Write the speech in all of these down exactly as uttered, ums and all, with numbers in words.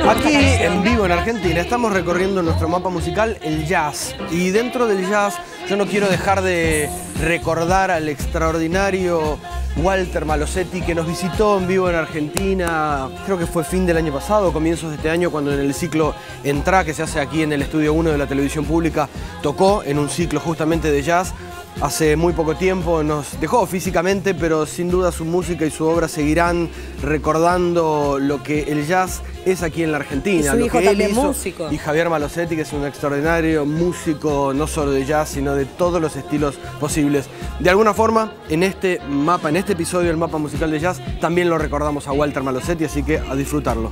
Aquí en vivo en Argentina estamos recorriendo nuestro mapa musical, el jazz. Y dentro del jazz yo no quiero dejar de recordar al extraordinario Walter Malosetti, que nos visitó en vivo en Argentina, creo que fue fin del año pasado, comienzos de este año, cuando en el ciclo Entrá, que se hace aquí en el Estudio uno de la televisión pública, tocó en un ciclo justamente de jazz. Hace muy poco tiempo nos dejó físicamente, pero sin duda su música y su obra seguirán recordando lo que el jazz es aquí en la Argentina. Y su lo hijo que él también hizo. músico. Y Javier Malosetti, que es un extraordinario músico, no solo de jazz, sino de todos los estilos posibles. De alguna forma, en este mapa, en este episodio del mapa musical de jazz, también lo recordamos a Walter Malosetti, así que a disfrutarlo.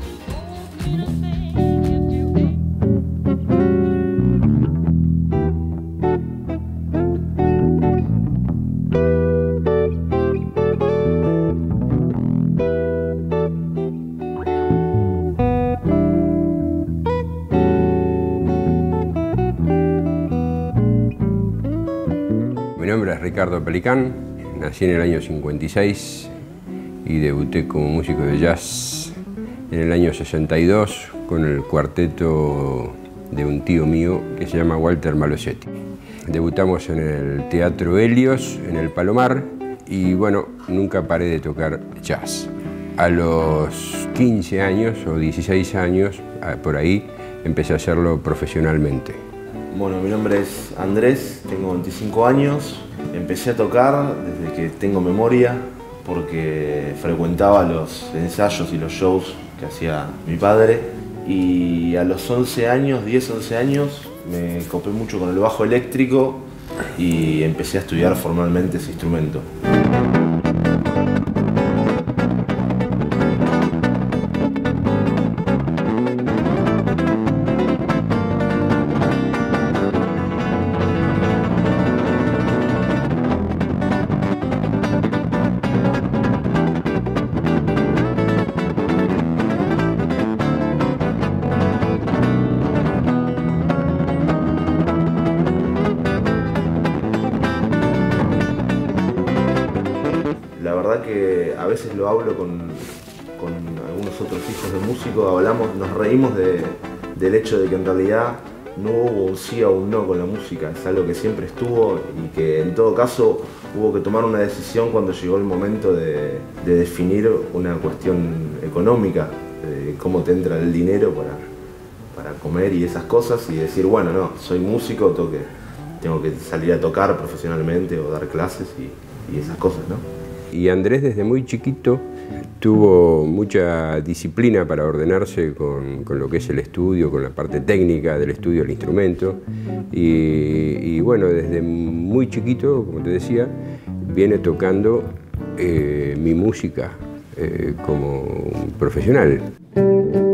Mi nombre es Ricardo Pelicán, nací en el año cincuenta y seis y debuté como músico de jazz en el año sesenta y dos con el cuarteto de un tío mío que se llama Walter Malosetti. Debutamos en el Teatro Helios, en el Palomar, y bueno, nunca paré de tocar jazz. A los quince años o dieciséis años, por ahí, empecé a hacerlo profesionalmente. Bueno, mi nombre es Andrés, tengo veinticinco años, empecé a tocar desde que tengo memoria porque frecuentaba los ensayos y los shows que hacía mi padre, y a los once años, diez, once años, me copé mucho con el bajo eléctrico y empecé a estudiar formalmente ese instrumento. La verdad que a veces lo hablo con, con algunos otros hijos de músicos, hablamos, nos reímos de, del hecho de que en realidad no hubo un sí o un no con la música, es algo que siempre estuvo y que en todo caso hubo que tomar una decisión cuando llegó el momento de, de definir una cuestión económica, de cómo te entra el dinero para, para comer y esas cosas, y decir, bueno, no, soy músico, tengo que, tengo que salir a tocar profesionalmente o dar clases y, y esas cosas, ¿no? Y Andrés desde muy chiquito tuvo mucha disciplina para ordenarse con, con lo que es el estudio, con la parte técnica del estudio del instrumento. Y, y bueno, desde muy chiquito, como te decía, viene tocando eh, mi música eh, como un profesional.